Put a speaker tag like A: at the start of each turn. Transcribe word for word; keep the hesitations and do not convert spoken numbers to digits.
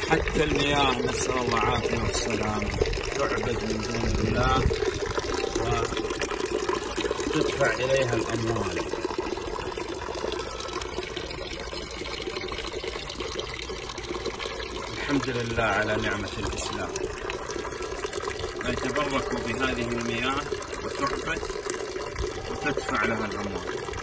A: حتى المياه نسأل الله العافية والسلام تعبد من دون الله وتدفع إليها الأموال. الحمد لله على نعمة الإسلام. فيتبركوا بهذه المياه وتعبد وتدفع لها الأموال.